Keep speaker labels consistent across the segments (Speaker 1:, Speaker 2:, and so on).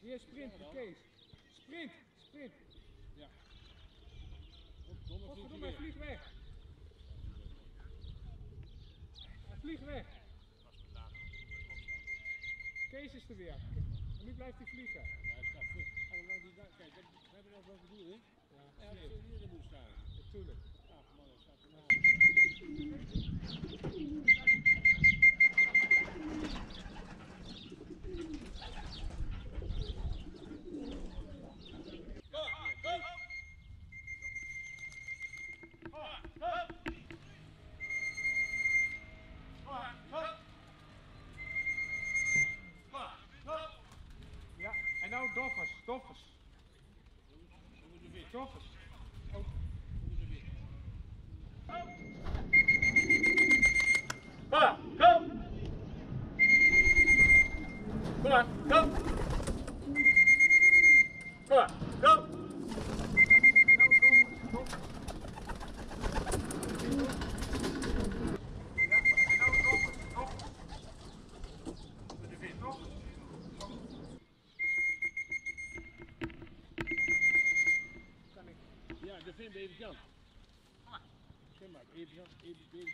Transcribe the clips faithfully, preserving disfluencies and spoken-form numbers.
Speaker 1: Weer sprint voor Kees. Sprint, sprint.
Speaker 2: Ja.
Speaker 1: Godverdomme, hij vliegt weg. Hij vliegt weg. Kees is er weer. En nu blijft hij vliegen.
Speaker 2: Kijk, we hebben nog wat bedoeling.
Speaker 1: Ja,
Speaker 2: Ja, dat zou hier moeten staan.
Speaker 1: natuurlijk.
Speaker 2: Ach man, dat staat er nou.
Speaker 1: Ja, en nou doffers, doffers. Doffers. Oh.
Speaker 3: Kom maar, kom! Kom maar, kom! Kom maar, kom!
Speaker 2: Ja, de Vin even Jan. Zeg maar, even Jan, even Jan.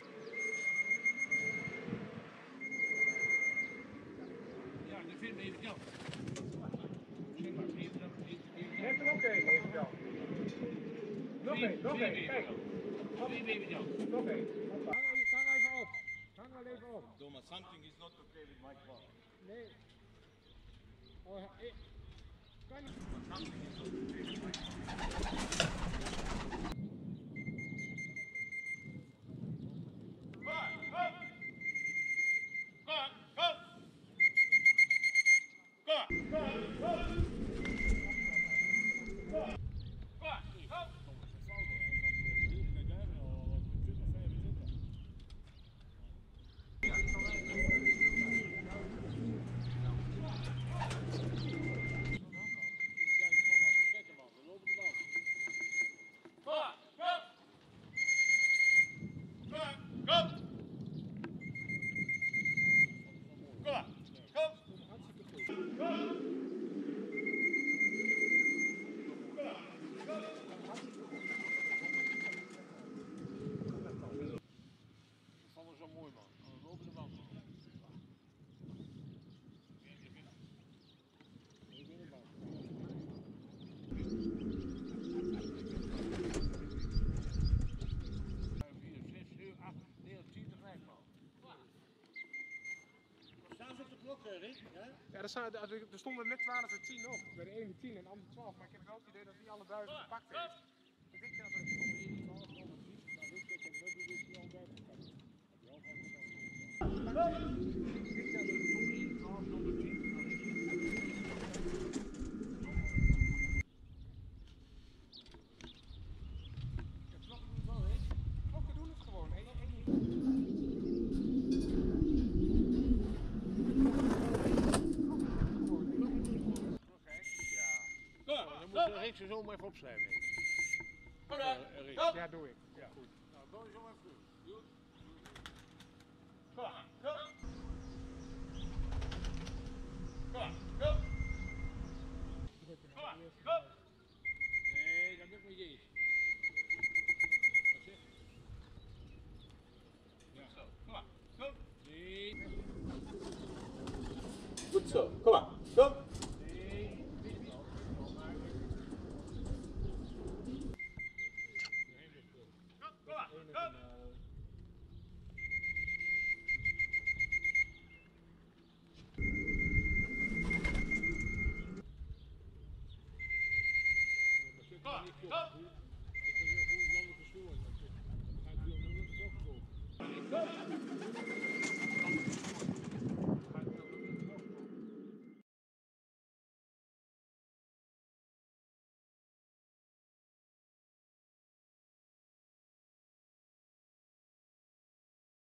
Speaker 2: Ja, de Vin even Jan. Zeg maar, even Jan, even
Speaker 1: Neem er ook één, even Jan. Nog één, nog één, kijk.
Speaker 2: Twee even Jan.
Speaker 1: Nog één. Hang even op. Hang wel even op.
Speaker 3: Thomas, something is not okay with my car.
Speaker 1: Nee. Oh, ik... Kan niet.
Speaker 3: Something is not okay with my car.
Speaker 1: Ja, er, staan, er stonden net twaalf en tien op. Bij de ene tien en de andere twaalf. Maar ik heb wel het idee dat die alle duizend gepakt heeft. Ik denk dat het om één twaalf nog een tien. Nou, weet je, ik heb wel die dus die al duizend gepakt. Ik denk dat het om één twaalf nog een tien. De klokken doen wel, hè? De klokken doen het gewoon. Eén, één,
Speaker 2: Dan moet Rick ze zo maar even opschrijven.
Speaker 1: ja, doe ik. Ja, goed.
Speaker 2: Nou, doe je zo even goed.
Speaker 3: Kom maar, kom! Kom maar, kom! Kom maar, kom!
Speaker 2: Nee, dat lukt niet eens. Wat zeg je? Ja.
Speaker 3: Zo, kom maar, kom!
Speaker 2: Nee.
Speaker 3: Goed zo, kom maar, kom!